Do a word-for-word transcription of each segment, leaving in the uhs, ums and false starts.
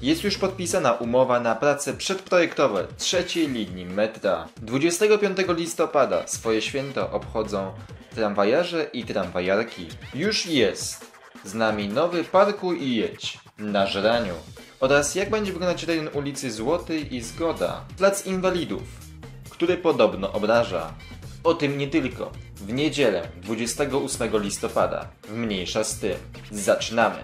Jest już podpisana umowa na prace przedprojektowe trzeciej linii metra. dwudziestego piątego listopada swoje święto obchodzą tramwajarze i tramwajarki. Już jest z nami nowy Parkuj i jedź na Żraniu. Oraz jak będzie wyglądać rejon ulicy Złotej i Zgoda, plac Inwalidów, który podobno obraża. O tym nie tylko. W niedzielę dwudziestego ósmego listopada. Mniejsza z tym. Zaczynamy!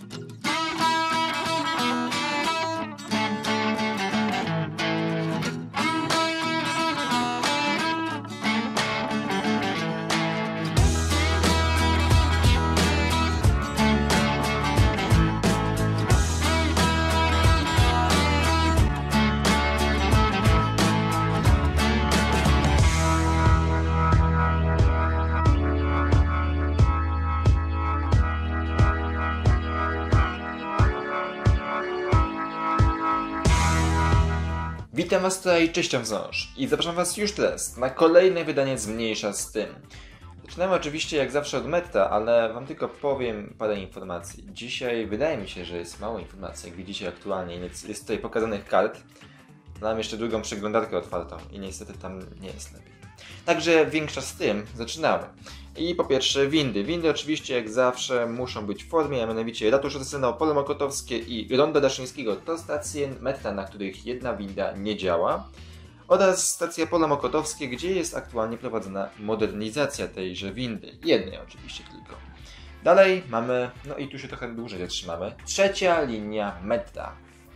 Witam was tutaj, cześć wząż i zapraszam was już teraz na kolejne wydanie z Mniejsza z tym. Zaczynamy oczywiście jak zawsze od metra, ale wam tylko powiem parę informacji. Dzisiaj wydaje mi się, że jest mało informacji, jak widzicie aktualnie, jest tutaj pokazanych kart. Mam jeszcze drugą przeglądarkę otwartą i niestety tam nie jest lepiej. Także większa z tym, zaczynamy. I po pierwsze windy. Windy oczywiście jak zawsze muszą być w formie, a mianowicie Ratusz Arsenał, Pole Mokotowskie i Rondo Daszyńskiego to stacje metra, na których jedna winda nie działa. Oraz stacja Pole Mokotowskie, gdzie jest aktualnie prowadzona modernizacja tejże windy. Jednej oczywiście tylko. Dalej mamy, no i tu się trochę dłużej zatrzymamy, trzecia linia metra.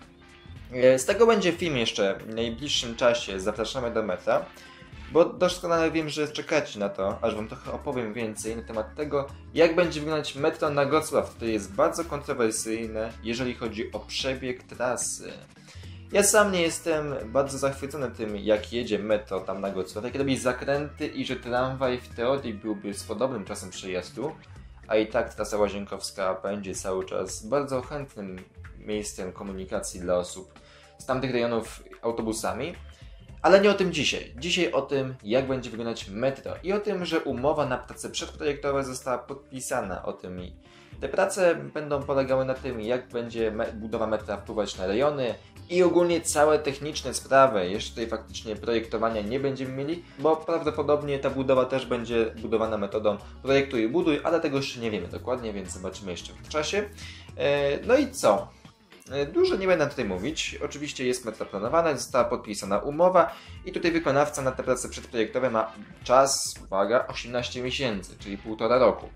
Z tego będzie film jeszcze w najbliższym czasie, zapraszamy do metra. Bo doskonale wiem, że czekacie na to, aż wam trochę opowiem więcej na temat tego, jak będzie wyglądać metro na Gocław, które jest bardzo kontrowersyjne, jeżeli chodzi o przebieg trasy. Ja sam nie jestem bardzo zachwycony tym, jak jedzie metro tam na Gocław, jak robi zakręty i że tramwaj w teorii byłby z podobnym czasem przejazdu, a i tak trasa łazienkowska będzie cały czas bardzo chętnym miejscem komunikacji dla osób z tamtych rejonów autobusami. Ale nie o tym dzisiaj. Dzisiaj o tym, jak będzie wyglądać metro i o tym, że umowa na prace przedprojektowe została podpisana. O tym i te prace będą polegały na tym, jak będzie me budowa metra wpływać na rejony i ogólnie całe techniczne sprawy. Jeszcze tutaj faktycznie projektowania nie będziemy mieli, bo prawdopodobnie ta budowa też będzie budowana metodą projektuj i buduj, ale tego jeszcze nie wiemy dokładnie, więc zobaczymy jeszcze w czasie. No i co? Dużo nie będę tutaj mówić. Oczywiście jest metro planowane, została podpisana umowa i tutaj wykonawca na te prace przedprojektowe ma czas, uwaga, osiemnaście miesięcy, czyli półtora roku.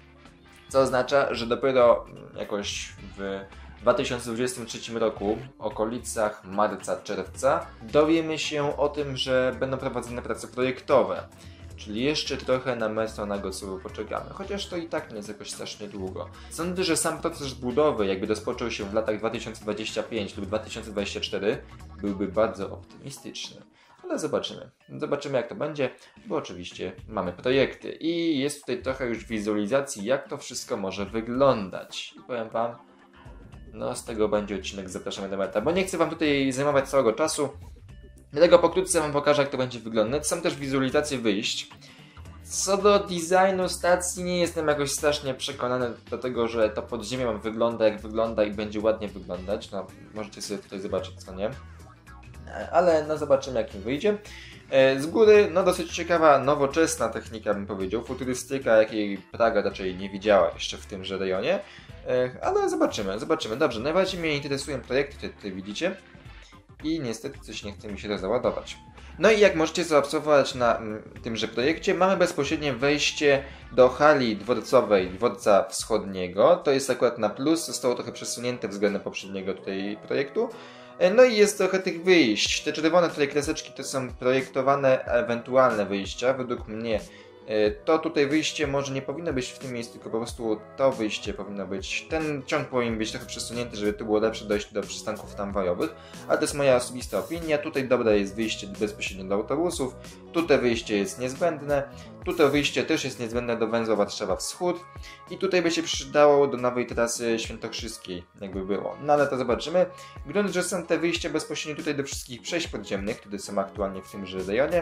Co oznacza, że dopiero jakoś w dwa tysiące dwudziestym trzecim roku, w okolicach marca, czerwca, dowiemy się o tym, że będą prowadzone prace projektowe. Czyli jeszcze trochę na metro na Gocławiu poczekamy, chociaż to i tak nie jest jakoś strasznie długo. Sądzę, że sam proces budowy, jakby rozpoczął się w latach dwa tysiące dwudziestym piątym lub dwa tysiące dwudziestym czwartym, byłby bardzo optymistyczny. Ale zobaczymy. Zobaczymy jak to będzie, bo oczywiście mamy projekty i jest tutaj trochę już wizualizacji, jak to wszystko może wyglądać. I powiem wam, no z tego będzie odcinek, zapraszamy do metra, bo nie chcę wam tutaj zajmować całego czasu. Dlatego pokrótce wam pokażę, jak to będzie wyglądać. Są też wizualizacje wyjść. Co do designu stacji nie jestem jakoś strasznie przekonany do tego, że to podziemie wygląda jak wygląda i będzie ładnie wyglądać. No, możecie sobie tutaj zobaczyć, co nie. Ale no zobaczymy, jak im wyjdzie. Z góry, no dosyć ciekawa, nowoczesna technika, bym powiedział. Futurystyka, jakiej Praga raczej nie widziała jeszcze w tymże rejonie. Ale zobaczymy, zobaczymy. Dobrze, najbardziej mnie interesują projekty, które tutaj widzicie. I niestety coś nie chce mi się to załadować. No i jak możecie zaobserwować na m, tymże projekcie, mamy bezpośrednie wejście do hali dworcowej Dworca Wschodniego. To jest akurat na plus, zostało trochę przesunięte względem poprzedniego tutaj projektu. No i jest trochę tych wyjść. Te czerwone tutaj kreseczki to są projektowane ewentualne wyjścia. Według mnie to tutaj wyjście może nie powinno być w tym miejscu, tylko po prostu to wyjście powinno być. Ten ciąg powinien być trochę przesunięty, żeby tu było lepsze dojście do przystanków tramwajowych. Ale to jest moja osobista opinia. Tutaj dobre jest wyjście bezpośrednio do autobusów. Tutaj wyjście jest niezbędne. Tutaj wyjście też jest niezbędne do węzła Warszawa Wschód. I tutaj by się przydało do nowej trasy świętokrzyskiej, jakby było. No ale to zobaczymy. Grunt, że są te wyjścia bezpośrednio tutaj do wszystkich przejść podziemnych, które są aktualnie w tymże rejonie.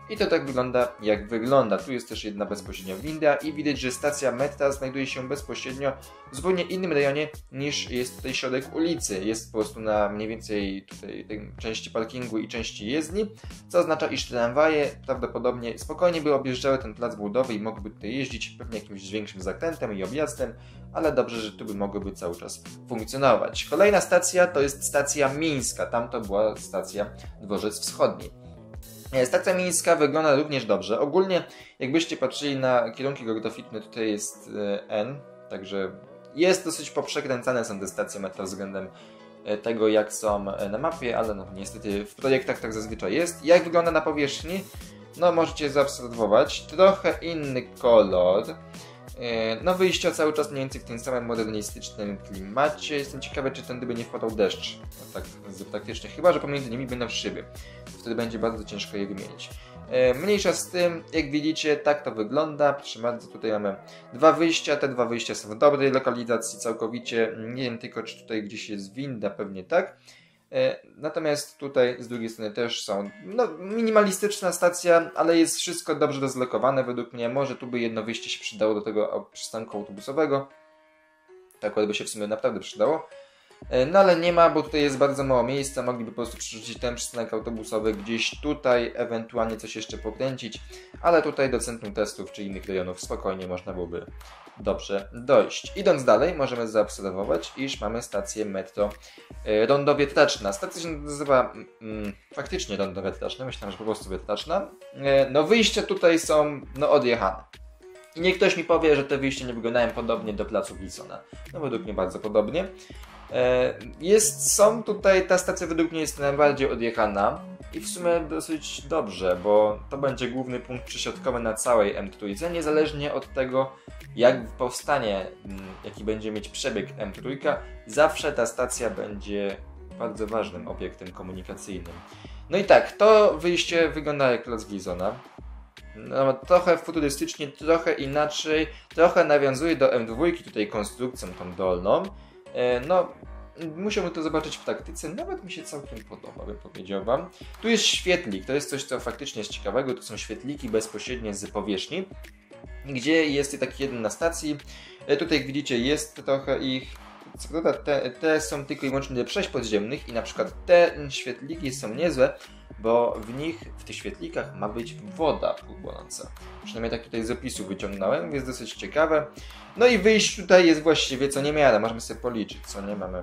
I to tak wygląda, jak wygląda. Tu jest też jedna bezpośrednio winda i widać, że stacja metra znajduje się bezpośrednio w zupełnie innym rejonie niż jest tutaj środek ulicy. Jest po prostu na mniej więcej tutaj tej części parkingu i części jezdni, co oznacza, iż tramwaje prawdopodobnie spokojnie by objeżdżały ten plac budowy i mogłyby tutaj jeździć pewnie jakimś większym zakrętem i objazdem, ale dobrze, że tu by mogłyby cały czas funkcjonować. Kolejna stacja to jest stacja Mińska. Tam to była stacja Dworzec Wschodni. Stacja Mińska wygląda również dobrze. Ogólnie, jakbyście patrzyli na kierunki geograficzne, tutaj jest N, także jest dosyć poprzekręcane są te stacje metra względem tego, jak są na mapie, ale no niestety w projektach tak zazwyczaj jest. Jak wygląda na powierzchni? No możecie zaobserwować. Trochę inny kolor. No wyjście cały czas mniej więcej w tym samym modernistycznym klimacie. Jestem ciekawy, czy tędy by nie wpadał deszcz. No tak praktycznie, chyba że pomiędzy nimi będą szyby. Wtedy będzie bardzo ciężko je wymienić. Mniejsza z tym, jak widzicie, tak to wygląda. Proszę bardzo, tutaj mamy dwa wyjścia. Te dwa wyjścia są w dobrej lokalizacji całkowicie. Nie wiem tylko, czy tutaj gdzieś jest winda, pewnie tak. Natomiast tutaj z drugiej strony też są no, minimalistyczna stacja, ale jest wszystko dobrze rozlokowane według mnie. Może tu by jedno wyjście się przydało do tego przystanku autobusowego. Tak by się w sumie naprawdę przydało. No ale nie ma, bo tutaj jest bardzo mało miejsca. Mogliby po prostu przerzucić ten przystanek autobusowy gdzieś tutaj, ewentualnie coś jeszcze pokręcić. Ale tutaj do centrum testów czy innych rejonów spokojnie można byłoby dobrze dojść. Idąc dalej, możemy zaobserwować, iż mamy stację metro Rondo Wietraczna. Stacja się nazywa mm, faktycznie Rondo Wietraczne, myślałem, że po prostu Wietraczna. No wyjścia tutaj są no odjechane. I niech ktoś mi powie, że te wyjścia nie wyglądają podobnie do placu Wilsona. No według mnie bardzo podobnie. Jest, są tutaj, ta stacja według mnie jest najbardziej odjechana i w sumie dosyć dobrze, bo to będzie główny punkt przesiadkowy na całej M trzy, niezależnie od tego, jak powstanie, jaki będzie mieć przebieg M trzy, zawsze ta stacja będzie bardzo ważnym obiektem komunikacyjnym. No i tak, to wyjście wygląda jak plac Wilsona. No, trochę futurystycznie, trochę inaczej, trochę nawiązuje do M dwa tutaj konstrukcją tą dolną. No, musiałbym to zobaczyć w taktyce, nawet mi się całkiem podoba, bym powiedział wam. Tu jest świetlik, to jest coś, co faktycznie jest ciekawego, to są świetliki bezpośrednie z powierzchni, gdzie jest taki jeden na stacji. Tutaj jak widzicie jest trochę ich, co prawda te, te są tylko i wyłącznie do przejść podziemnych i na przykład te świetliki są niezłe, bo w nich, w tych świetlikach ma być woda płynąca. Przynajmniej tak tutaj z opisu wyciągnąłem, jest dosyć ciekawe. No i wyjść tutaj jest właściwie co niemiara, możemy sobie policzyć, co nie mamy.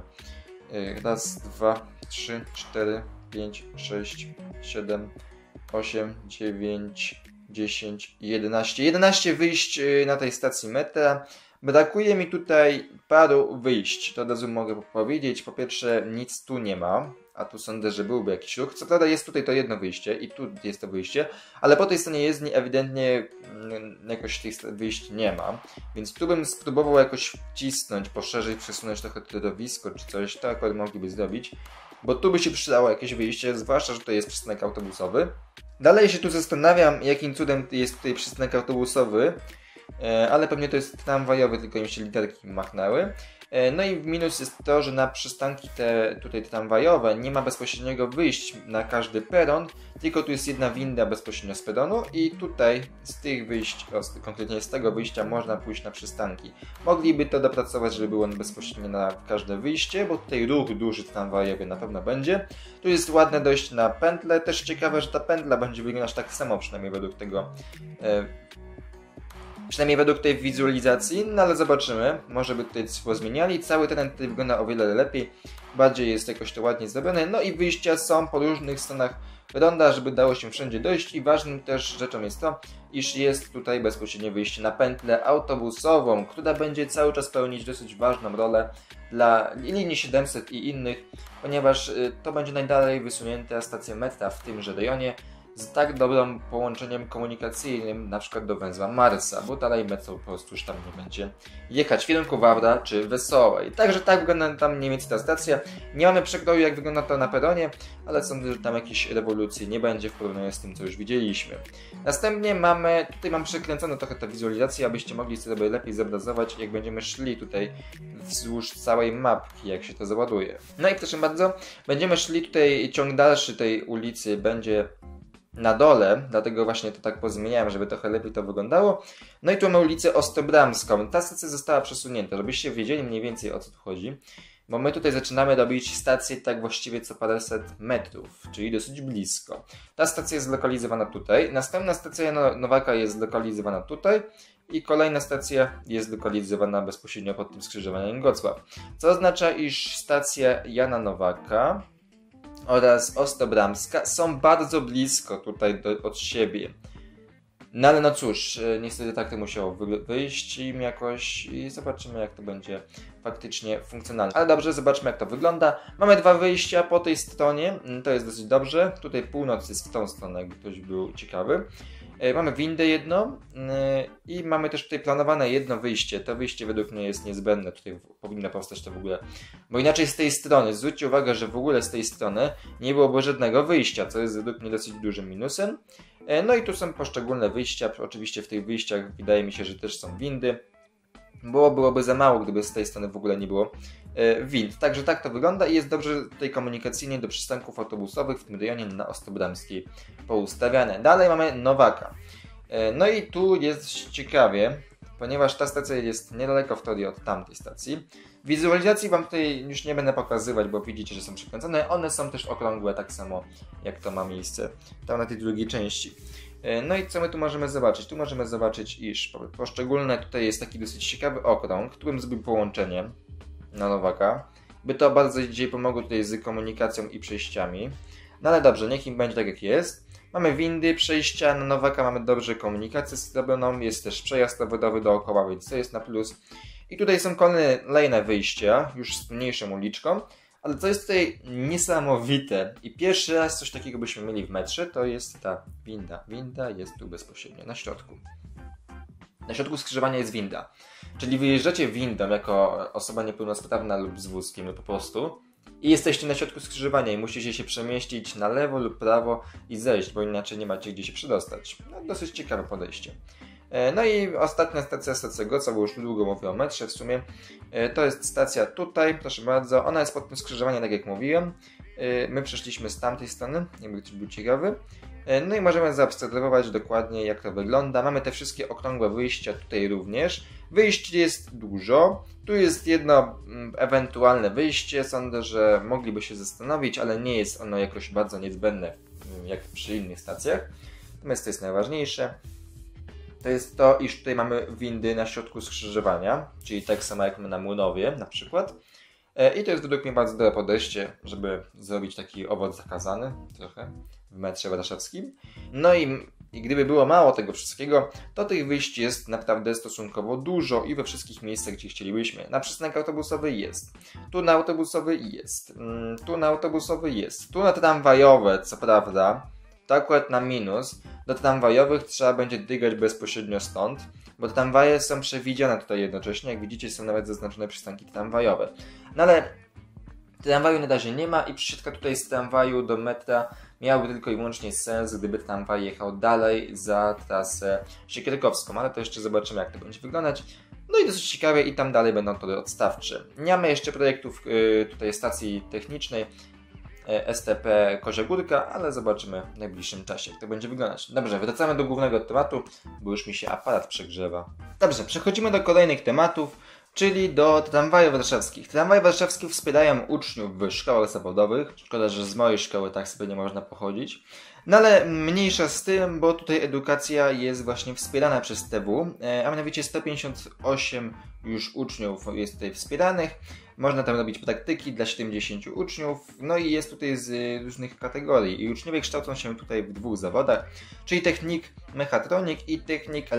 Raz, dwa, trzy, cztery, pięć, sześć, siedem, osiem, dziewięć, dziesięć, jedenaście. jedenaście wyjść na tej stacji metra. Brakuje mi tutaj paru wyjść, to od razu mogę powiedzieć. Po pierwsze nic tu nie ma, a tu sądzę, że byłby jakiś ruch. Co prawda jest tutaj to jedno wyjście i tu jest to wyjście, ale po tej stronie jezdni ewidentnie jakoś tych wyjść nie ma. Więc tu bym spróbował jakoś wcisnąć, poszerzyć, przesunąć trochę torowisko czy coś, to akurat mogliby zrobić. Bo tu by się przydało jakieś wyjście, zwłaszcza, że to jest przystanek autobusowy. Dalej się tu zastanawiam, jakim cudem jest tutaj przystanek autobusowy. Ale pewnie to jest tramwajowy, tylko im się literki machnęły. No i minus jest to, że na przystanki te tutaj tramwajowe nie ma bezpośredniego wyjść na każdy peron, tylko tu jest jedna winda bezpośrednio z peronu i tutaj z tych wyjść, konkretnie z tego wyjścia można pójść na przystanki. Mogliby to dopracować, żeby było bezpośrednio na każde wyjście, bo tutaj ruch duży tramwajowy na pewno będzie. Tu jest ładne dojść na pętlę, też ciekawe, że ta pętla będzie wyglądać tak samo, przynajmniej według tego e, Przynajmniej według tej wizualizacji, no ale zobaczymy. Może by tutaj coś pozmieniali. Cały teren tutaj wygląda o wiele lepiej. Bardziej jest jakoś to ładnie zrobione. No i wyjścia są po różnych stronach ronda, żeby dało się wszędzie dojść. I ważnym też rzeczą jest to, iż jest tutaj bezpośrednie wyjście na pętlę autobusową, która będzie cały czas pełnić dosyć ważną rolę dla linii siedemset i innych, ponieważ to będzie najdalej wysunięta stacja metra w tymże rejonie, z tak dobrym połączeniem komunikacyjnym, na przykład do węzła Marsa, bo dalej metro po prostu już tam nie będzie jechać w kierunku Wawra czy Wesołej. Także tak wygląda tam mniej więcej ta stacja. Nie mamy przekroju, jak wygląda to na peronie, ale sądzę, że tam jakiejś rewolucji nie będzie w porównaniu z tym, co już widzieliśmy. Następnie mamy, tutaj mam przekręconą trochę tę wizualizację, abyście mogli sobie lepiej zobrazować, jak będziemy szli tutaj wzdłuż całej mapki, jak się to załaduje. No i proszę bardzo, będziemy szli tutaj, ciąg dalszy tej ulicy będzie na dole, dlatego właśnie to tak pozmieniałem, żeby trochę lepiej to wyglądało. No i tu mamy ulicę Ostrobramską. Ta stacja została przesunięta, żebyście wiedzieli mniej więcej, o co tu chodzi. Bo my tutaj zaczynamy robić stację tak właściwie co paręset metrów, czyli dosyć blisko. Ta stacja jest zlokalizowana tutaj, następna stacja Nowaka jest zlokalizowana tutaj i kolejna stacja jest zlokalizowana bezpośrednio pod tym skrzyżowaniem Gocław. Co oznacza, iż stacja Jana Nowaka oraz Ostrobramska są bardzo blisko tutaj do, od siebie. No ale no cóż, niestety tak to musiało wyjść im jakoś i zobaczymy, jak to będzie faktycznie funkcjonalne. Ale dobrze, zobaczmy, jak to wygląda. Mamy dwa wyjścia po tej stronie, to jest dosyć dobrze. Tutaj północ jest w tą stronę, jakby ktoś był ciekawy. Mamy windę jedno i mamy też tutaj planowane jedno wyjście. To wyjście według mnie jest niezbędne, tutaj powinno powstać to w ogóle. Bo inaczej z tej strony, zwróćcie uwagę, że w ogóle z tej strony nie byłoby żadnego wyjścia, co jest według mnie dosyć dużym minusem. No i tu są poszczególne wyjścia, oczywiście w tych wyjściach wydaje mi się, że też są windy. Było, byłoby za mało, gdyby z tej strony w ogóle nie było e, wind. Także tak to wygląda i jest dobrze tutaj komunikacyjnie do przystanków autobusowych w tym rejonie na Ostrobramskiej poustawiane. Dalej mamy Nowaka. E, no i tu jest ciekawie, ponieważ ta stacja jest niedaleko wtedy od tamtej stacji. Wizualizacji wam tutaj już nie będę pokazywać, bo widzicie, że są przykręcone. One są też okrągłe, tak samo jak to ma miejsce tam na tej drugiej części. No i co my tu możemy zobaczyć? Tu możemy zobaczyć, iż poszczególne, tutaj jest taki dosyć ciekawy okrąg, którym zrobił połączenie na Nowaka. By to bardzo dzisiaj pomogło tutaj z komunikacją i przejściami. No ale dobrze, niech im będzie tak jak jest. Mamy windy, przejścia, na Nowaka mamy dobrze komunikację zrobioną, jest też przejazd rowerowy dookoła, więc to jest na plus. I tutaj są kolejne wyjścia, już z mniejszą uliczką. Ale co jest tutaj niesamowite i pierwszy raz coś takiego byśmy mieli w metrze, to jest ta winda. Winda jest tu bezpośrednio, na środku. Na środku skrzyżowania jest winda. Czyli wyjeżdżacie windą jako osoba niepełnosprawna lub z wózkiem lub po prostu i jesteście na środku skrzyżowania i musicie się przemieścić na lewo lub prawo i zejść, bo inaczej nie macie gdzie się przedostać. No, dosyć ciekawe podejście. No i ostatnia stacja, stacja Gocław, bo już długo mówię o metrze w sumie. To jest stacja tutaj, proszę bardzo. Ona jest pod tym skrzyżowaniem, tak jak mówiłem. My przeszliśmy z tamtej strony, jakby ktoś był ciekawy. No i możemy zaobserwować dokładnie, jak to wygląda. Mamy te wszystkie okrągłe wyjścia tutaj również. Wyjść jest dużo. Tu jest jedno ewentualne wyjście. Sądzę, że mogliby się zastanowić, ale nie jest ono jakoś bardzo niezbędne, jak przy innych stacjach. Natomiast to jest najważniejsze. To jest to, iż tutaj mamy windy na środku skrzyżowania, czyli tak samo jak na Młynowie na przykład. I to jest według mnie bardzo dobre podejście, żeby zrobić taki owoc zakazany trochę w metrze warszawskim. No i, i gdyby było mało tego wszystkiego, to tych wyjść jest naprawdę stosunkowo dużo i we wszystkich miejscach, gdzie chcielibyśmy. Na przystanek autobusowy jest, tu na autobusowy jest, tu na autobusowy jest, tu na tramwajowe, co prawda. To akurat na minus. Do tramwajowych trzeba będzie dygać bezpośrednio stąd, bo tramwaje są przewidziane tutaj jednocześnie. Jak widzicie, są nawet zaznaczone przystanki tramwajowe. No ale tramwaju na razie nie ma i przesiadka tutaj z tramwaju do metra miałaby tylko i wyłącznie sens, gdyby tramwaj jechał dalej za trasę Siekierkowską, ale to jeszcze zobaczymy, jak to będzie wyglądać. No i dosyć ciekawe i tam dalej będą tory odstawcze. Nie mamy jeszcze projektów yy, tutaj stacji technicznej, S T P Kozia Górka, ale zobaczymy w najbliższym czasie, jak to będzie wyglądać. Dobrze, wracamy do głównego tematu, bo już mi się aparat przegrzewa. Dobrze, przechodzimy do kolejnych tematów, czyli do tramwajów warszawskich. Tramwaje warszawskie wspierają uczniów w szkołach zawodowych. Szkoda, że z mojej szkoły tak sobie nie można pochodzić. No ale mniejsza z tym, bo tutaj edukacja jest właśnie wspierana przez T W, a mianowicie sto pięćdziesiąt osiem już uczniów jest tutaj wspieranych. Można tam robić praktyki dla siedemdziesięciu uczniów, no i jest tutaj z różnych kategorii. I uczniowie kształcą się tutaj w dwóch zawodach, czyli technik mechatronik i technik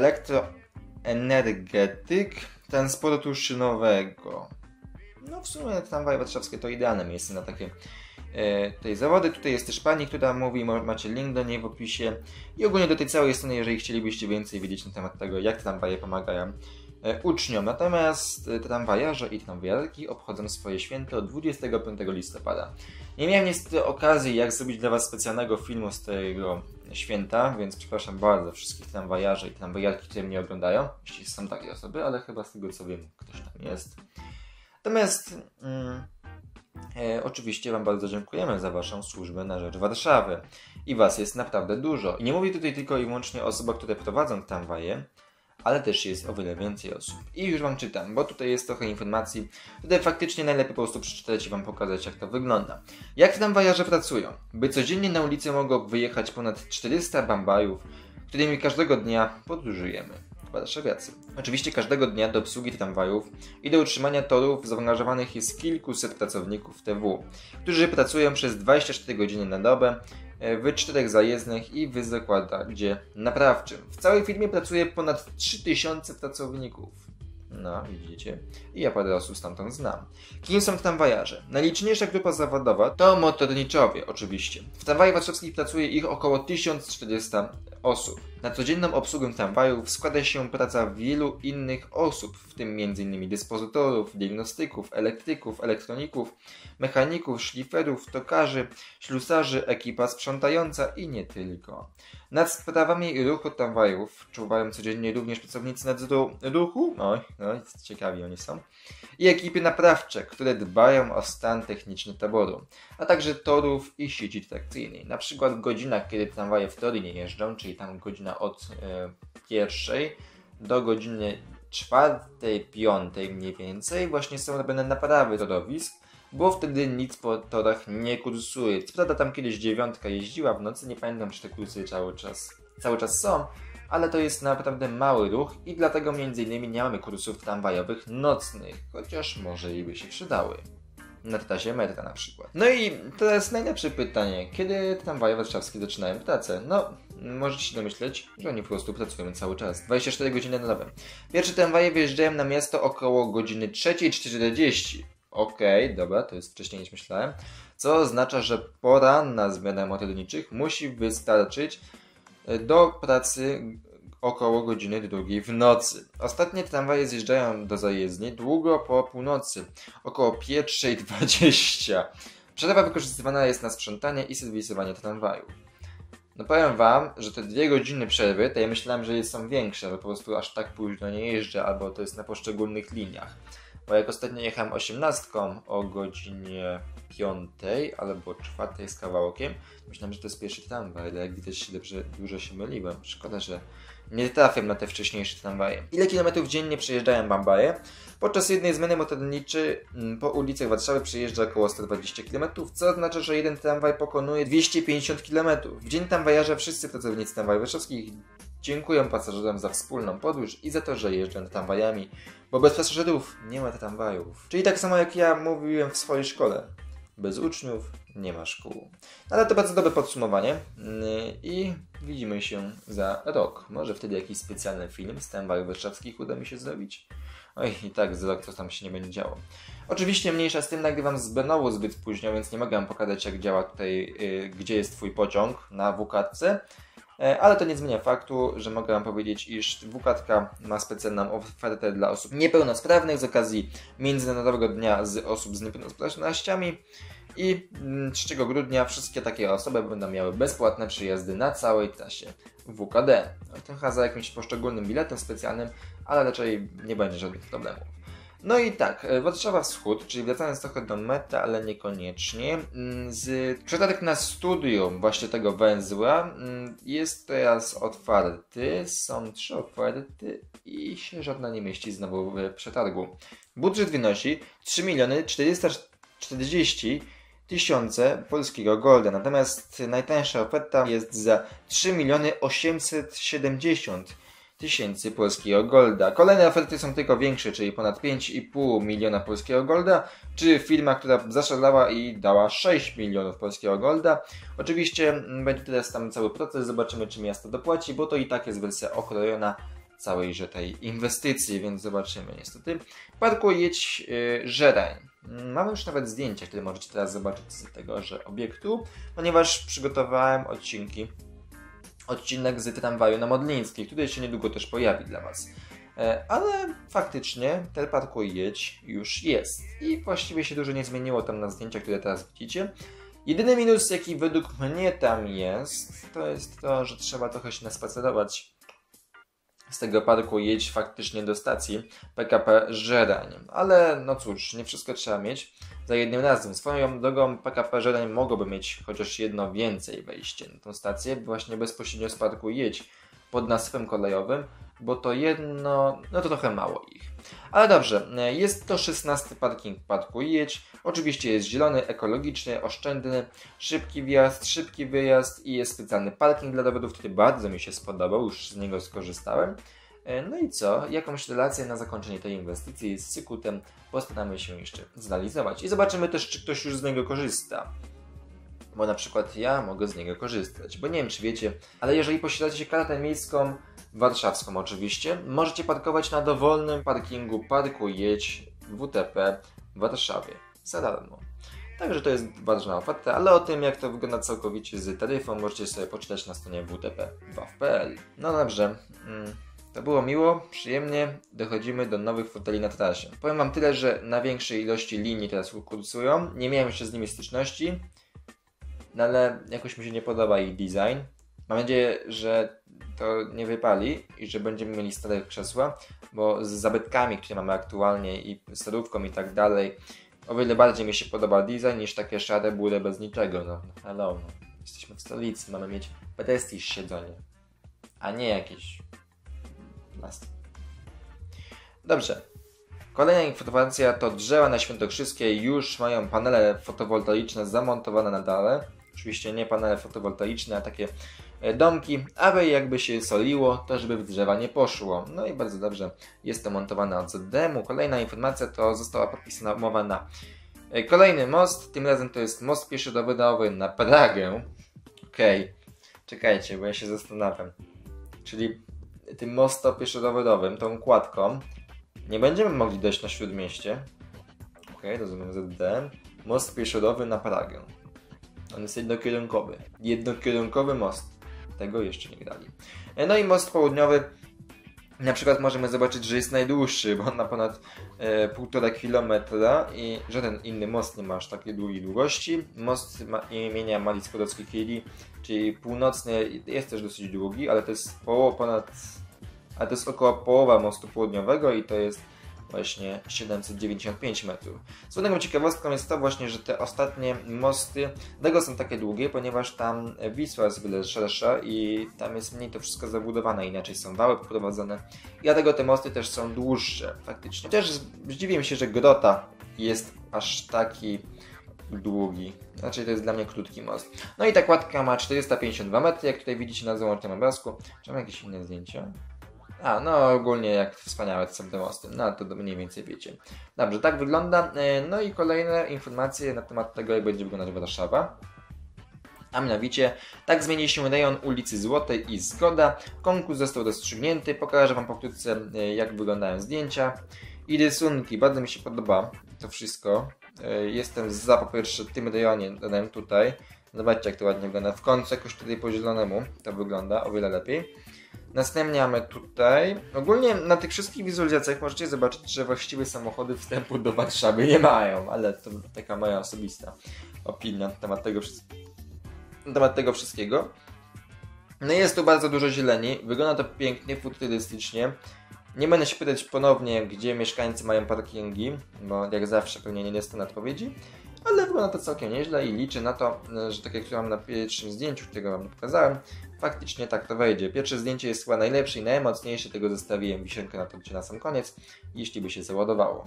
elektroenergetyk transportu szynowego. No w sumie tramwaje warszawskie to idealne miejsce na takie e, tutaj zawody. Tutaj jest też pani, która mówi, macie link do niej w opisie. I ogólnie do tej całej strony, jeżeli chcielibyście więcej wiedzieć na temat tego, jak tramwaje pomagają uczniom. Natomiast tramwajarze i tramwajarki obchodzą swoje święto dwudziestego piątego listopada. Nie miałem niestety okazji, jak zrobić dla Was specjalnego filmu z tego święta, więc przepraszam bardzo wszystkich tramwajarzy i tramwajarki, które mnie oglądają, jeśli są takie osoby, ale chyba z tego co wiem, ktoś tam jest. Natomiast mm, E, oczywiście Wam bardzo dziękujemy za Waszą służbę na rzecz Warszawy. I Was jest naprawdę dużo. I nie mówię tutaj tylko i wyłącznie o osobach, które prowadzą tramwaje, ale też jest o wiele więcej osób. I już Wam czytam, bo tutaj jest trochę informacji, tutaj faktycznie najlepiej po prostu przeczytać i Wam pokazać, jak to wygląda. Jak tramwajarze pracują? By codziennie na ulicę mogło wyjechać ponad czterysta tramwajów, którymi każdego dnia podróżujemy. Warszawiacy. Oczywiście każdego dnia do obsługi tramwajów i do utrzymania torów zaangażowanych jest kilkuset pracowników T W, którzy pracują przez dwadzieścia cztery godziny na dobę w czterech zajezdnych i w zakładzie naprawczym. W całej firmie pracuje ponad trzy tysiące pracowników. No, widzicie. I ja parę osób stamtąd znam. Kim są tramwajarze? Najliczniejsza grupa zawodowa to motorniczowie, oczywiście. W tramwajach warszawskich pracuje ich około tysiąc czterysta osób. Na codzienną obsługę tramwajów składa się praca wielu innych osób, w tym między innymi dyspozytorów, diagnostyków, elektryków, elektroników, mechaników, szliferów, tokarzy, ślusarzy, ekipa sprzątająca i nie tylko. Nad sprawami ruchu tramwajów czuwają codziennie również pracownicy nadzoru ruchu, oj, oj, ciekawi oni są, i ekipy naprawcze, które dbają o stan techniczny taboru, a także torów i sieci trakcyjnej. Na przykład w godzinach, kiedy tramwaje w tory nie jeżdżą, czyli tam godzina od e, pierwszej do godziny czwartej, piątej mniej więcej, właśnie są robione naprawy torowisk, bo wtedy nic po torach nie kursuje. Co prawda tam kiedyś dziewiątka jeździła w nocy, nie pamiętam, czy te kursy cały czas, cały czas są, ale to jest naprawdę mały ruch i dlatego między innymi nie mamy kursów tramwajowych nocnych, chociaż może i by się przydały. Na trasie metra na przykład. No i teraz najlepsze pytanie. Kiedy tramwaje warszawskie zaczynają pracę? No, możecie się domyśleć, że oni po prostu pracują cały czas. dwadzieścia cztery godziny na dobę. Pierwsze tramwaje wyjeżdżają na miasto około godziny trzeciej czterdzieści. Okej, okay, dobra, to jest wcześniej niż myślałem. Co oznacza, że poranna zmiana motorniczych musi wystarczyć do pracy około godziny drugiej w nocy. Ostatnie tramwaje zjeżdżają do zajezdni długo po północy, około pierwszej dwadzieścia. Przerwa wykorzystywana jest na sprzątanie i serwisowanie tramwajów. No powiem Wam, że te dwie godziny przerwy, to ja myślałem, że są większe, bo po prostu aż tak późno nie jeżdżę, albo to jest na poszczególnych liniach. Bo jak ostatnio jechałem osiemnastką o godzinie piątej albo czwartej z kawałkiem, myślałem, że to jest pierwszy tramwaj, ale jak widać dobrze, dużo się myliłem. Szkoda, że nie trafiam na te wcześniejsze tramwaje. Ile kilometrów dziennie przejeżdżają tramwaje? Podczas jednej zmiany motorniczej po ulicach Warszawy przejeżdża około sto dwadzieścia kilometrów, co oznacza, że jeden tramwaj pokonuje dwieście pięćdziesiąt kilometrów. W dzień tramwajarza wszyscy pracownicy tramwajów warszawskich dziękują pasażerom za wspólną podróż i za to, że jeżdżą tramwajami, bo bez pasażerów nie ma tramwajów. Czyli tak samo jak ja mówiłem w swojej szkole. Bez uczniów nie ma szkół. Ale to bardzo dobre podsumowanie i widzimy się za rok. Może wtedy jakiś specjalny film z tramwajów warszawskich uda mi się zrobić. Oj, i tak z rok to tam się nie będzie działo. Oczywiście mniejsza z tym, nagrywam z Benowu zbyt późno, więc nie mogę wam pokazać, jak działa tutaj, yy, gdzie jest twój pociąg na W K C. Ale to nie zmienia faktu, że mogę wam powiedzieć, iż W K T ma specjalną ofertę dla osób niepełnosprawnych z okazji Międzynarodowego Dnia z Osób z Niepełnosprawnościami i trzeciego grudnia wszystkie takie osoby będą miały bezpłatne przyjazdy na całej trasie W K D. Trochę za jakimś poszczególnym biletem specjalnym, ale raczej nie będzie żadnych problemów. No i tak, Warszawa Wschód, czyli wracając trochę do metra, ale niekoniecznie, z przetarg na studium właśnie tego węzła jest teraz otwarty, są trzy oferty i się żadna nie mieści znowu w przetargu. Budżet wynosi trzy miliony czterysta czterdzieści tysiące polskiego golda, natomiast najtańsza oferta jest za trzy miliony osiemset siedemdziesiąt tysięcy polskiego golda. Kolejne oferty są tylko większe, czyli ponad pięć i pół miliona polskiego golda, czy firma, która zaszalała i dała sześć milionów polskiego golda. Oczywiście będzie teraz tam cały proces, zobaczymy, czy miasto dopłaci, bo to i tak jest wersja okrojona całejże tej inwestycji, więc zobaczymy niestety. Parku Jedź yy, Żerań. Mamy już nawet zdjęcia, które możecie teraz zobaczyć z tegoże obiektu, ponieważ przygotowałem odcinki odcinek z tramwaju na Modlińskiej, który się niedługo też pojawi dla Was. Ale faktycznie ten Parku Jedź już jest i właściwie się dużo nie zmieniło tam na zdjęciach, które teraz widzicie. Jedyny minus, jaki według mnie tam jest, to jest to, że trzeba trochę się naspacerować z tego parku jedź faktycznie do stacji P K P Żerań. Ale no cóż, nie wszystko trzeba mieć za jednym razem. Swoją drogą P K P Żerań mogłoby mieć chociaż jedno więcej wejście na tą stację, właśnie bezpośrednio z parku jedź pod nasypem kolejowym, bo to jedno, no to trochę mało ich. Ale dobrze, jest to szesnasty parking parku jedź. Oczywiście jest zielony, ekologiczny, oszczędny, szybki wjazd, szybki wyjazd i jest specjalny parking dla rowerów, który bardzo mi się spodobał, już z niego skorzystałem. No i co? Jakąś relację na zakończenie tej inwestycji z Cykutem postaramy się jeszcze zrealizować i zobaczymy też, czy ktoś już z niego korzysta. Bo na przykład ja mogę z niego korzystać, bo nie wiem, czy wiecie, ale jeżeli posiadacie kartę miejską, warszawską oczywiście, możecie parkować na dowolnym parkingu Parku Jedź W T P w Warszawie za darmo. Także to jest ważna oferta, ale o tym, jak to wygląda całkowicie z taryfą, możecie sobie poczytać na stronie w t p waw kropka p l. No dobrze, to było miło, przyjemnie, dochodzimy do nowych foteli na trasie. Powiem wam tyle, że na większej ilości linii teraz kursują, nie miałem jeszcze z nimi styczności, no ale jakoś mi się nie podoba ich design. Mam nadzieję, że to nie wypali i że będziemy mieli stare krzesła, bo z zabytkami, które mamy aktualnie i starówką i tak dalej, o wiele bardziej mi się podoba design niż takie szare bure bez niczego. No, hello, no. Jesteśmy w stolicy, mamy mieć prestiż siedzenie, a nie jakieś plastiki. Dobrze. Kolejna informacja to drzewa na Świętokrzyskie już mają panele fotowoltaiczne zamontowane na dole. Oczywiście nie panele fotowoltaiczne, a takie domki, aby jakby się soliło, to żeby w drzewa nie poszło. No i bardzo dobrze, jest to montowane od Z D M-u. Kolejna informacja to została podpisana umowa na kolejny most, tym razem to jest most pieszo-rowerowy na Pragę. Okej, okay. Czekajcie, bo ja się zastanawiam. Czyli tym mostem pieszo-rowerowym, tą kładką, nie będziemy mogli dojść na Śródmieście. Okej, okay, rozumiem Z D M. Most pieszo-rowerowy na Pragę. On jest jednokierunkowy. Jednokierunkowy most. Tego jeszcze nie grali. No i most południowy. Na przykład możemy zobaczyć, że jest najdłuższy, bo on ma ponad e, półtora kilometra i żaden inny most nie ma aż takiej długiej długości. Most ma, imienia Marii Skłodowskiej-Curie, czyli północny, jest też dosyć długi, ale to jest połowa ponad, ale to jest około połowa mostu południowego i to jest właśnie siedemset dziewięćdziesiąt pięć metrów. Słowną ciekawostką jest to właśnie, że te ostatnie mosty dlatego są takie długie, ponieważ tam Wisła jest wiele szersza i tam jest mniej to wszystko zabudowane, inaczej są wały poprowadzone i dlatego te mosty też są dłuższe faktycznie. Też zdziwiłem się, że Grota jest aż taki długi. Znaczy to jest dla mnie krótki most. No i ta kładka ma czterysta pięćdziesiąt dwa metry, jak tutaj widzicie na załącznym obrazku. Czy mam jakieś inne zdjęcia? A, no ogólnie jak wspaniałe są te mosty, no to mniej więcej wiecie. Dobrze, tak wygląda. No i kolejne informacje na temat tego, jak będzie wyglądać Warszawa. A mianowicie, tak zmieni się rejon ulicy Złotej i Zgoda. Konkurs został rozstrzygnięty. Pokażę wam pokrótce, jak wyglądają zdjęcia i rysunki. Bardzo mi się podoba to wszystko. Jestem za po pierwsze tym rejonie, dodałem tutaj. Zobaczcie, jak to ładnie wygląda. W końcu jakoś tutaj po zielonemu to wygląda o wiele lepiej. Następnie mamy tutaj, ogólnie na tych wszystkich wizualizacjach możecie zobaczyć, że właściwie samochody wstępu do Warszawy nie mają, ale to taka moja osobista opinia na temat tego, na temat tego wszystkiego. No jest tu bardzo dużo zieleni, wygląda to pięknie, futurystycznie. Nie będę się pytać ponownie, gdzie mieszkańcy mają parkingi, bo jak zawsze pewnie nie dostanę odpowiedzi. Ale wygląda to całkiem nieźle i liczę na to, że tak jak mam na pierwszym zdjęciu, którego wam pokazałem, faktycznie tak to wejdzie. Pierwsze zdjęcie jest chyba najlepsze i najmocniejsze, tego zostawiłem wisienkę na to na sam koniec, jeśli by się załadowało.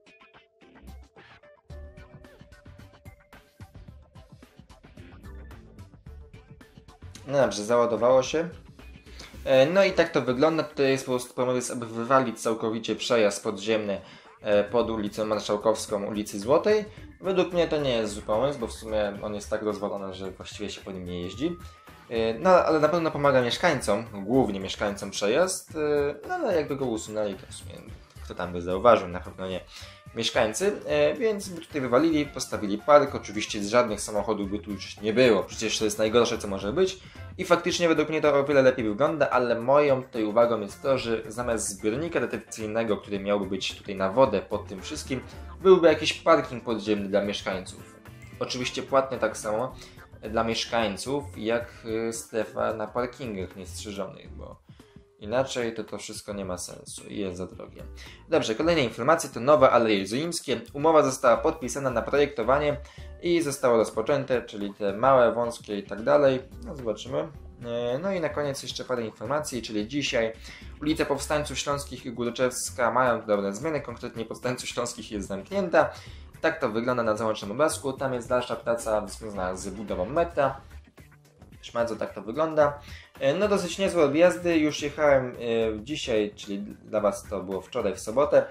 No dobrze, załadowało się. No i tak to wygląda. Tutaj jest po prostu pomysł, aby wywalić całkowicie przejazd podziemny pod ulicą Marszałkowską, ulicy Złotej. Według mnie to nie jest zły pomysł, bo w sumie on jest tak rozwalony, że właściwie się po nim nie jeździ. No ale na pewno pomaga mieszkańcom, głównie mieszkańcom przejazd, no ale jakby go usunęli, to w sumie kto tam by zauważył, na pewno nie mieszkańcy, więc by tutaj wywalili, postawili park, oczywiście żadnych samochodów by tu już nie było, przecież to jest najgorsze, co może być i faktycznie według mnie to o wiele lepiej wygląda, ale moją tutaj uwagą jest to, że zamiast zbiornika retencyjnego, który miałby być tutaj na wodę pod tym wszystkim, byłby jakiś parking podziemny dla mieszkańców. Oczywiście płatny tak samo dla mieszkańców, jak strefa na parkingach niestrzeżonych, bo Inaczej to to wszystko nie ma sensu i jest za drogie. Dobrze, kolejne informacje to nowe Aleje Jerozolimskie. Umowa została podpisana na projektowanie i zostało rozpoczęte, czyli te małe, wąskie i tak dalej. No zobaczymy. No i na koniec jeszcze parę informacji, czyli dzisiaj ulica Powstańców Śląskich i Górczewska mają dobre zmiany, konkretnie Powstańców Śląskich jest zamknięta. Tak to wygląda na załącznym obrazku, tam jest dalsza praca związana z budową metra. Bardzo tak to wygląda. No dosyć niezłe odjazdy, już jechałem dzisiaj, czyli dla Was to było wczoraj w sobotę.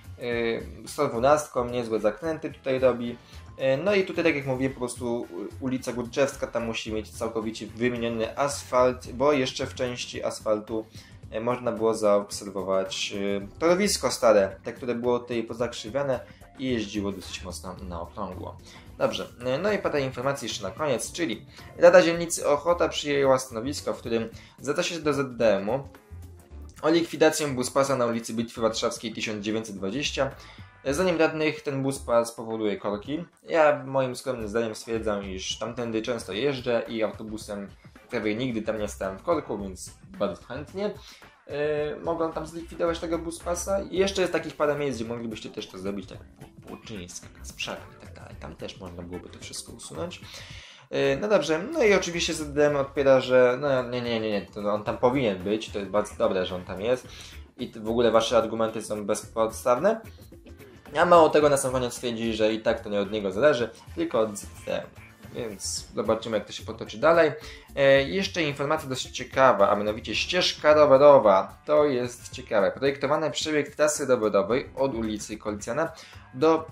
sto dwanaście, niezłe zakręty tutaj robi. No i tutaj, tak jak mówiłem, po prostu ulica Górczewska, tam musi mieć całkowicie wymieniony asfalt, bo jeszcze w części asfaltu można było zaobserwować torowisko stare, te, które było tutaj pozakrzywiane i jeździło dosyć mocno na okrągło. Dobrze, no i parę informacji jeszcze na koniec, czyli Rada Dzielnicy Ochota przyjęła stanowisko, w którym zwraca się do Z D M-u o likwidację buspasa na ulicy Bitwy Warszawskiej tysiąc dziewięćset dwadzieścia. Zdaniem radnych ten buspas powoduje korki. Ja moim skromnym zdaniem stwierdzam, iż tamtędy często jeżdżę i autobusem prawie nigdy tam nie stałem w korku, więc bardzo chętnie yy, mogą tam zlikwidować tego buspasa. I jeszcze jest takich parę miejsc, gdzie moglibyście też to zrobić, tak Płuczyńska, Kasprzak i tak dalej. Tam też można byłoby to wszystko usunąć. Yy, no dobrze, no i oczywiście Z D M odpiera, że no nie, nie, nie, nie, to on tam powinien być, to jest bardzo dobre, że on tam jest i w ogóle wasze argumenty są bezpodstawne. A mało tego, na sam koniec twierdzi, że i tak to nie od niego zależy, tylko od Z D M. Więc zobaczymy, jak to się potoczy dalej. E, jeszcze informacja dość ciekawa, a mianowicie ścieżka rowerowa. To jest ciekawe. Projektowany przebieg trasy rowerowej od ulicy Kolicjana do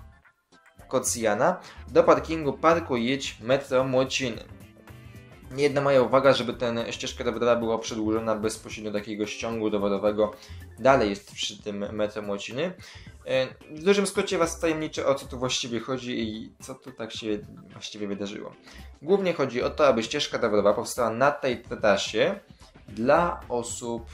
Kocjana do parkingu Parku Jedź Metro Młociny. Jedna moja uwaga, żeby ten ścieżka rowerowa była przedłużona bezpośrednio do takiego ściągu rowerowego. Dalej jest przy tym Metro Młociny. W dużym skrócie Was tajemniczę, o co tu właściwie chodzi i co tu tak się właściwie wydarzyło. Głównie chodzi o to, aby ścieżka rowerowa powstała na tej trasie dla osób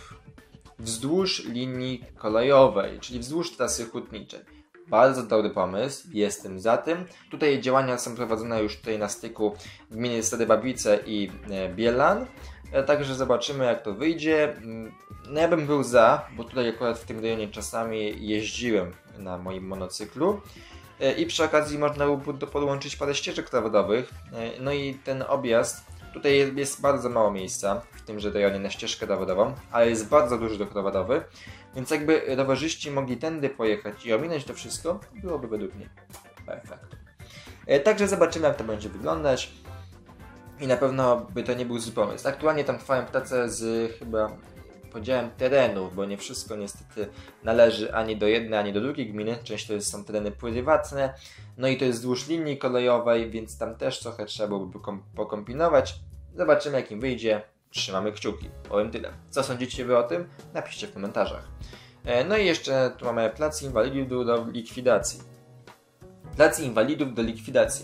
wzdłuż linii kolejowej, czyli wzdłuż trasy hutniczej. Bardzo dobry pomysł, jestem za tym. Tutaj działania są prowadzone już tutaj na styku gminy Stare Babice i Bielan. Także zobaczymy, jak to wyjdzie. No ja bym był za, bo tutaj akurat w tym rejonie czasami jeździłem na moim monocyklu. I przy okazji można by podłączyć parę ścieżek rowerowych. No i ten objazd, tutaj jest bardzo mało miejsca w tymże rejonie na ścieżkę rowerową, ale jest bardzo duży ruch rowerowy. Więc jakby rowerzyści mogli tędy pojechać i ominąć to wszystko, byłoby według mnie perfekt. Także zobaczymy, jak to będzie wyglądać. I na pewno by to nie był zły pomysł. Aktualnie tam trwają prace z chyba podziałem terenów, bo nie wszystko niestety należy ani do jednej, ani do drugiej gminy. Część to są tereny prywatne. No i to jest wzdłuż linii kolejowej, więc tam też trochę trzeba byłoby pokombinować. Zobaczymy, jak im wyjdzie. Trzymamy kciuki. Powiem tyle. Co sądzicie Wy o tym? Napiszcie w komentarzach. No i jeszcze tu mamy plac inwalidów do likwidacji. Plac inwalidów do likwidacji.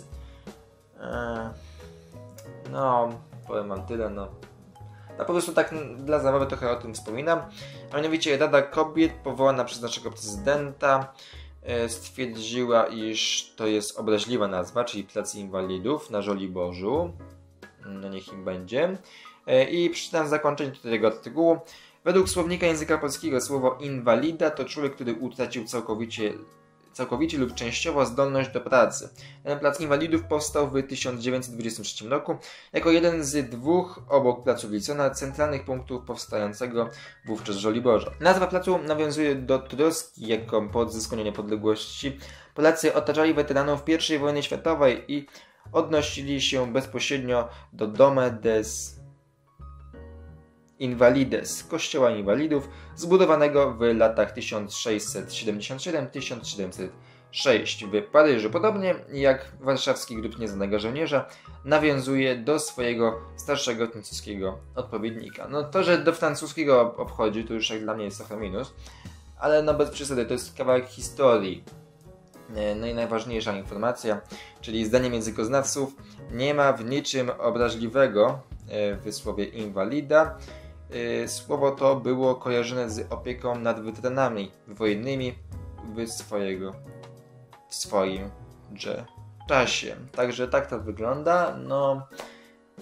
No, powiem Wam tyle, no. No po prostu tak dla zabawy trochę o tym wspominam. A mianowicie Rada Kobiet powołana przez naszego prezydenta stwierdziła, iż to jest obraźliwa nazwa, czyli Plac Inwalidów na Żoliborzu. No niech im będzie. I przeczytam zakończenie tego artykułu. Według słownika języka polskiego słowo inwalida to człowiek, który utracił całkowicie, całkowicie lub częściowo zdolność do pracy. Ten plac inwalidów powstał w tysiąc dziewięćset dwudziestym trzecim roku jako jeden z dwóch obok placu Wilsona centralnych punktów powstającego wówczas Żoliborza. Nazwa placu nawiązuje do troski, jaką po odzyskaniu niepodległości Polacy otaczali weteranów pierwszej wojny światowej i odnosili się bezpośrednio do Dome des Invalides, kościoła inwalidów, zbudowanego w latach tysiąc sześćset siedemdziesiąt siedem do tysiąc siedemset sześć w Paryżu. Podobnie jak warszawski grób nieznanego żołnierza nawiązuje do swojego starszego francuskiego odpowiednika. No to, że do francuskiego obchodzi, to już jak dla mnie jest trochę minus, ale no bez przesady, to jest kawałek historii. No i najważniejsza informacja, czyli zdaniem językoznawców nie ma w niczym obraźliwego w słowie inwalida. Słowo to było kojarzone z opieką nad weteranami wojennymi w, swojego, w swoim czasie. Także tak to wygląda. No,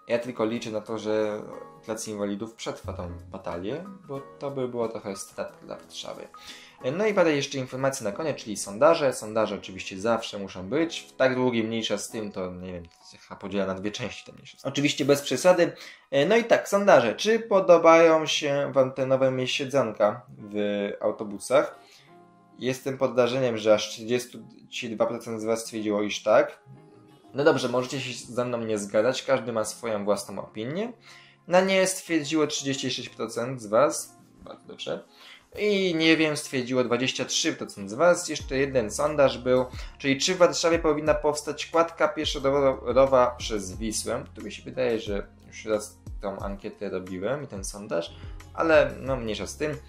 Ja tylko liczę na to, że Plac Inwalidów przetrwa tą batalię, bo to by było trochę strat dla Warszawy. No i parę jeszcze informacji na koniec, czyli sondaże. Sondaże oczywiście zawsze muszą być. W tak długim mniejsza z tym, to nie wiem, chyba podziela na dwie części te mniejsze. Oczywiście bez przesady. No i tak, sondaże. Czy podobają się Wam te nowe siedzonka w autobusach? Jestem pod wrażeniem, że aż trzydzieści dwa procent z Was stwierdziło, iż tak. No dobrze, możecie się ze mną nie zgadzać, każdy ma swoją własną opinię. Na nie stwierdziło trzydzieści sześć procent z Was, bardzo dobrze. I nie wiem, stwierdziło dwadzieścia trzy procent z Was. Jeszcze jeden sondaż był, czyli czy w Warszawie powinna powstać kładka pieszo-rowerowa przez Wisłę. Tu mi się wydaje, że już raz tą ankietę robiłem i ten sondaż, ale no mniejsza z tym.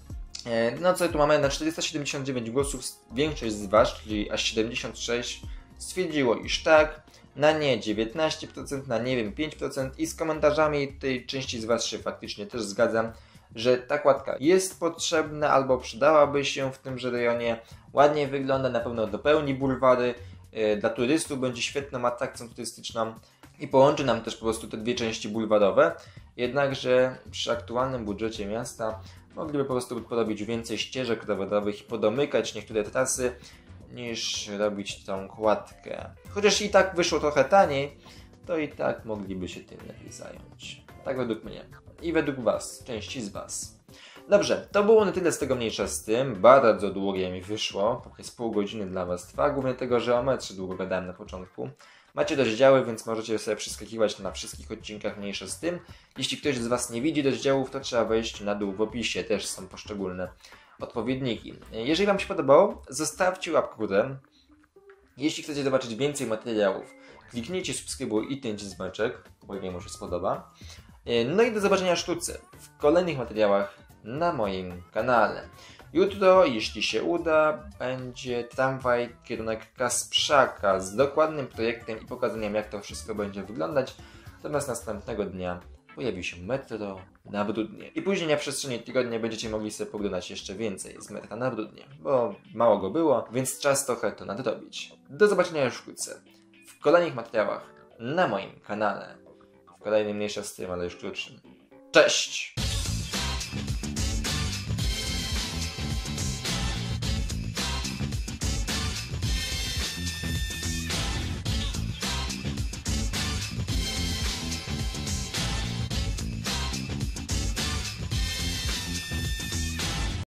No co tu mamy? Na czterysta siedemdziesiąt dziewięć głosów większość z Was, czyli aż siedemdziesiąt sześć procent stwierdziło, iż tak, na nie dziewiętnaście procent, na nie wiem pięć procent i z komentarzami tej części z Was się faktycznie też zgadzam, że ta kładka jest potrzebna albo przydałaby się w tymże rejonie, ładnie wygląda, na pewno dopełni bulwary, yy, dla turystów będzie świetną atrakcją turystyczną i połączy nam też po prostu te dwie części bulwarowe, jednakże przy aktualnym budżecie miasta mogliby po prostu porobić więcej ścieżek rowerowych i podomykać niektóre trasy, niż robić tą kładkę. Chociaż i tak wyszło trochę taniej, to i tak mogliby się tym lepiej zająć. Tak według mnie. I według Was, części z Was. Dobrze, to było na tyle z tego mniejsza z tym. Bardzo długie mi wyszło, prawie z pół godziny dla Was trwa, głównie tego, że o metrze długo gadałem na początku. Macie rozdziały, więc możecie sobie przeskakiwać na wszystkich odcinkach mniejsza z tym. Jeśli ktoś z Was nie widzi rozdziałów, to trzeba wejść na dół w opisie, też są poszczególne odpowiedniki. Jeżeli Wam się podobało, zostawcie łapkę w górę. Jeśli chcecie zobaczyć więcej materiałów, kliknijcie subskrybuj i tęcie dzwoneczek, bo jemu się spodoba. No i do zobaczenia sztuce w kolejnych materiałach na moim kanale. Jutro, jeśli się uda, będzie tramwaj kierunek Kasprzaka z dokładnym projektem i pokazaniem, jak to wszystko będzie wyglądać. Natomiast następnego dnia pojawi się metro na Bródnie. I później na przestrzeni tygodnia będziecie mogli sobie poglądać jeszcze więcej z metra na Bródnie, bo mało go było, więc czas trochę to nadrobić. Do zobaczenia już wkrótce w kolejnych materiałach na moim kanale. W kolejnym mniejsza z tym, ale już krótszym. Cześć!